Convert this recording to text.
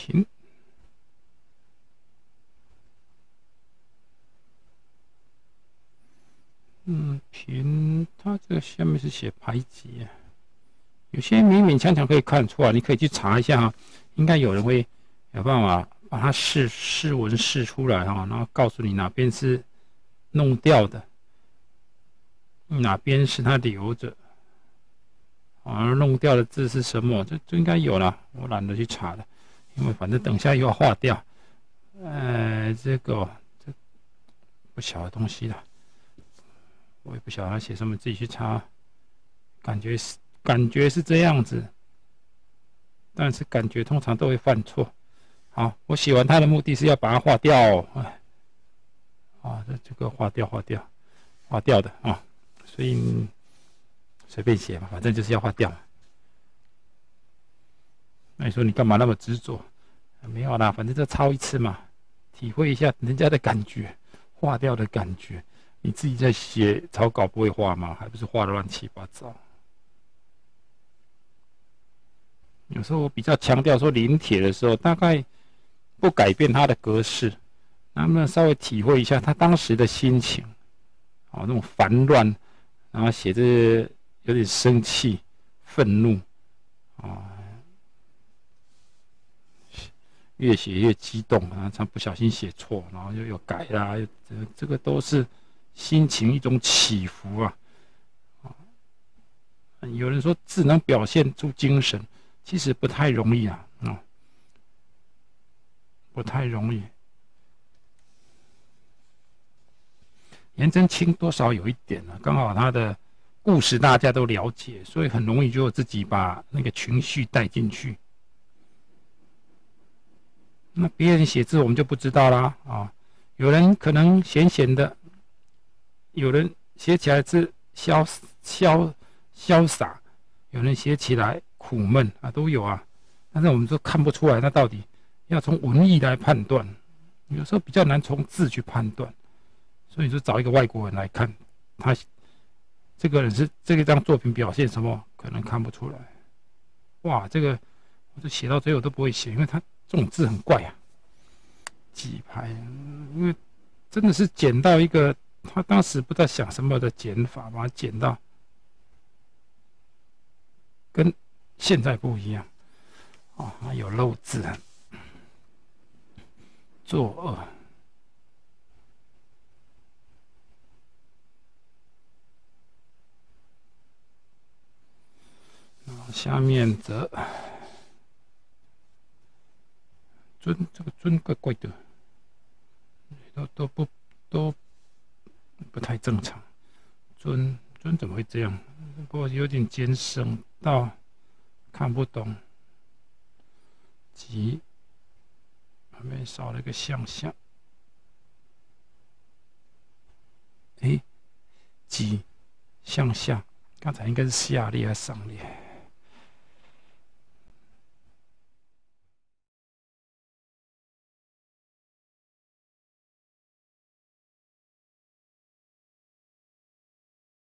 平。平，它这个下面是写排挤，有些勉勉强强可以看出来，你可以去查一下哈，应该有人会有办法把它试文试出来哈，然后告诉你哪边是弄掉的，哪边是它留着，而弄掉的字是什么？这应该有啦，我懒得去查了，因为反正等下又要划掉。这不小的东西了。我也不晓得他写什么，自己去查。感觉是这样子，但是感觉通常都会犯错。好，我写完它的目的是要把它划掉。这个划掉的啊，所以随便写嘛，反正就是要划掉。那你说你干嘛那么执着？没有啦，反正就抄一次嘛，体会一下人家的感觉，划掉的感觉。你自己在写草稿不会画吗？还不是画的乱七八糟。有时候我比较强调说临帖的时候，大概不改变它的格式，能不能稍微体会一下他当时的心情？那种烦乱，然后写着有点生气、愤怒，越写越激动，然后常不小心写错，然后又有改啦，这个都是心情一种起伏啊。有人说字能表现出精神，其实不太容易啊，不太容易。颜真卿多少有一点啊，刚好他的故事大家都了解，所以很容易就自己把那个情绪带进去。那别人写字我们就不知道啦有人可能闲闲的，有人写起来是潇洒，有人写起来苦闷都有啊。但是我们都看不出来，那到底要从文意来判断，有时候比较难从字去判断。所以就找一个外国人来看，他这个人是这张作品表现什么，可能看不出来。哇，这个我就写到最后都不会写，因为他这种字很怪啊。几排，因为真的是剪到一个，他当时不知道想什么的剪法，把它剪到跟现在不一样。还有漏字，作恶。下面则尊，这个尊怪怪的，都不太正常。尊怎么会这样？不过有点艰深到看不懂。吉旁边少了一个向下。吉向下，刚才应该是下列还是上列？